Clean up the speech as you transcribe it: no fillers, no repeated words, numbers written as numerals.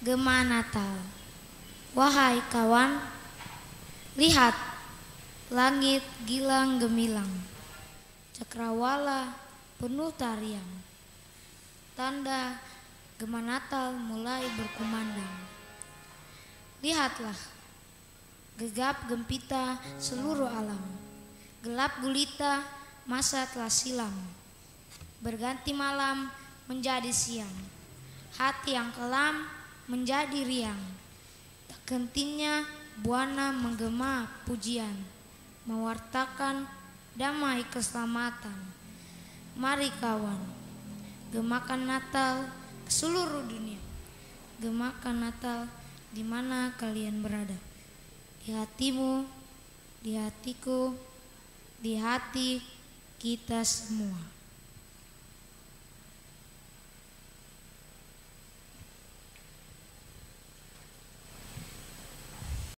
Gema Natal. Wahai kawan, lihat langit gilang gemilang, cakrawala penuh tarian. Tanda gema Natal mulai berkumandang. Lihatlah, gegap gempita seluruh alam, gelap gulita masa telah silam. Berganti malam menjadi siang, hati yang kelam menjadi riang. Tak kentinnya buana menggema pujian, mewartakan damai keselamatan. Mari kawan, gemakan Natal ke seluruh dunia. Gemakan Natal di mana kalian berada. Di hatimu, di hatiku, di hati kita semua.